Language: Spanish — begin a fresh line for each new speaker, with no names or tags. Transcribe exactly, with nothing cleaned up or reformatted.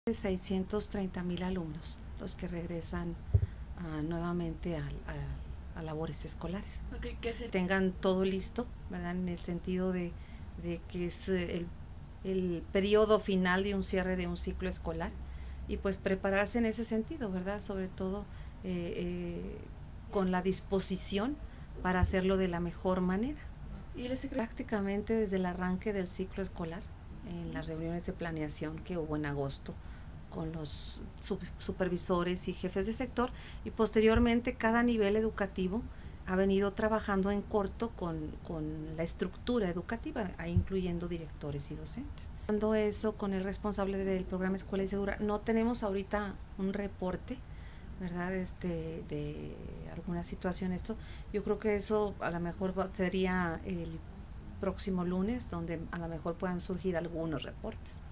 de seiscientos treinta mil alumnos los que regresan uh, nuevamente a, a, a labores escolares.
Okay, ¿qué se...
Tengan todo listo, ¿verdad? En el sentido de, de que es el, el periodo final de un cierre de un ciclo escolar y pues prepararse en ese sentido, ¿verdad? Sobre todo eh, eh, con la disposición para hacerlo de la mejor manera.
¿Y les...
Prácticamente desde el arranque del ciclo escolar, en las reuniones de planeación que hubo en agosto con los supervisores y jefes de sector, y posteriormente cada nivel educativo ha venido trabajando en corto con, con la estructura educativa, incluyendo directores y docentes. Cuando eso con el responsable del programa Escuela y Segura, no tenemos ahorita un reporte, ¿verdad? Este, de alguna situación esto, yo creo que eso a lo mejor sería el próximo lunes, donde a lo mejor puedan surgir algunos reportes.